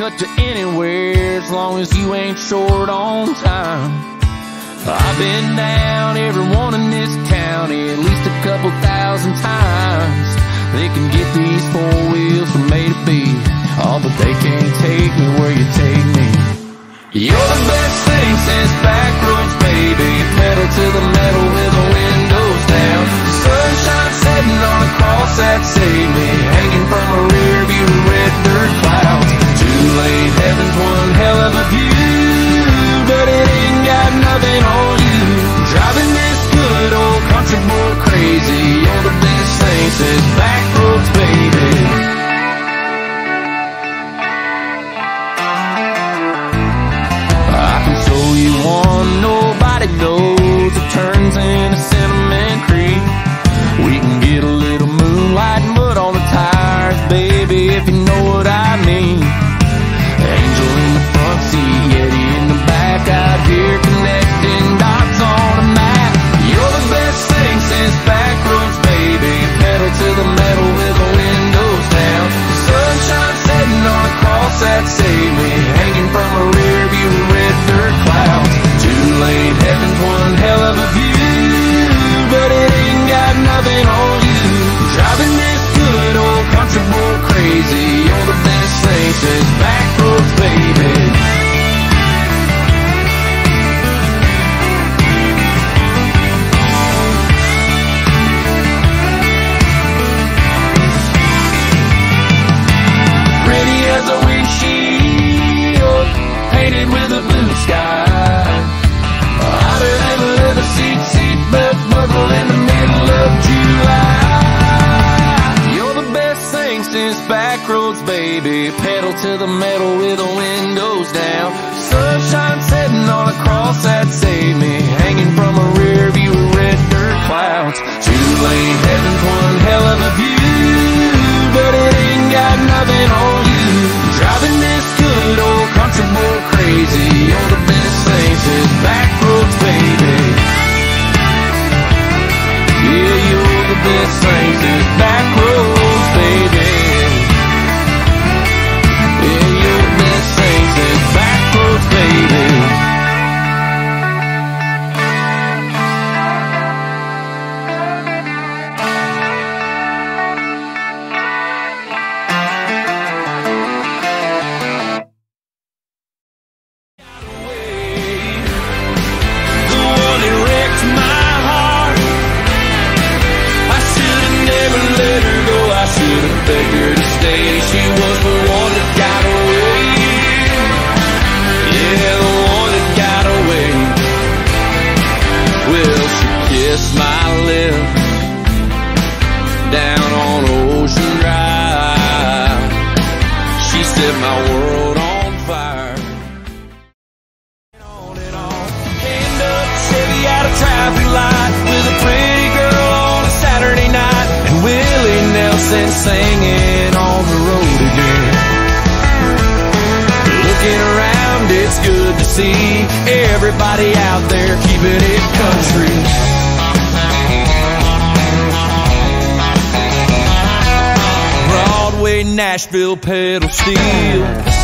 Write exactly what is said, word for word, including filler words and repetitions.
cut to anywhere as long as you ain't short on time. I've been down every one in this county at least a couple thousand times. They can get these four wheels from A to B, oh, but they can't take me where you take me. You're the best thing since Backroads, baby. Pedal to the metal with the windows down. Sunshine setting on a cross that saved me, hanging from a rear view of red dirt clouds. Two lane heaven's one hell of a view, but it ain't got nothing on you. Driving this good old country boy crazy. You're the best thing since Backroads, baby. I can show you one nobody knows that turns into Cinnamon Creek. We can get a little moonlight and mud on the tires, baby, if you know what I mean. Angel in the front seat, Yeti in the back, out here connecting dots on a map. You're the best thing since Backroads, baby. Pedal to the metal with the windows down. Sunshine setting on a cross that saved me, hanging from a rear view of red dirt clouds. Two lane heaven's one hell of a view, but it ain't got nothing on you. Driving this good old country boy crazy. You're the best thing since Backroads, baby. Pretty as a windshield, painted with a blue sky. Hotter than a leather seat, seatbelt buckle in the middle of July. You're the best thing since Backroads, baby. Pedal to the metal with the windows down. Sunshine setting on a cross that saved me, hanging from a rear view of red dirt clouds. Two lane heaven's one hell of a view, but it ain't got nothing on you. Driving this good old country boy crazy. You're the best thing since Backroads, baby. Yeah, you're the best thing since Backroads, baby. Yeah, you're the best thing since Backroads, baby. Begged her to stay, she was the one that got away. Yeah, the one that got away. Well, she kissed my lips down on Ocean Drive. She set my world on fire. On and on, hand up Chevy out of traffic light with a pretty girl on a Saturday night, and Willie Nelson singing on the road again. Looking around, it's good to see everybody out there keeping it country. Broadway, Nashville, pedal steel.